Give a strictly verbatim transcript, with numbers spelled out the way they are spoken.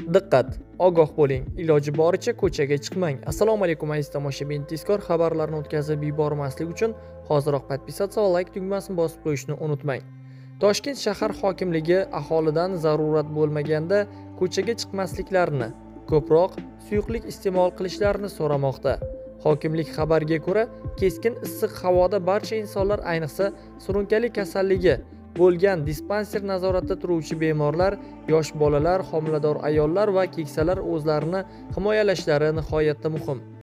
Diqqat, ogoh bo'ling, iloji boricha ko'chaga chiqmang. Assalomu alaykum aziz tomoshabin, tezkor xabarlarni o'tkazib yubormaslik uchun hoziroq podpisatsiya va like tugmasini bosib qo'yishni unutmang. Toshkent shahar hokimligi aholidan zarurat bo'lmaganda ko'chaga chiqmasliklarini, ko'proq suyuqlik iste'mol qilishlarini so'ramoqda. Hokimlik xabariga ko'ra, keskin issiq havoda barcha insonlar, ayniqsa surunkali kasalligi bo'lgan dispanser nazoratida turuvchi bemorlar, yosh bolalar, homilador ayollar va keksalar o'zlarini himoyalashlari nihoyatda muhim.